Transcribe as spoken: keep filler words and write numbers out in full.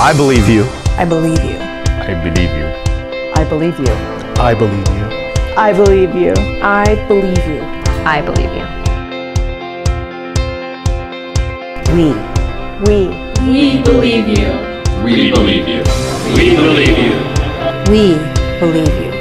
I believe you. I believe you. I believe you. I believe you. I believe you. I believe you. I believe you. I believe you. We. We. We believe you. We believe you. We believe you. We believe you.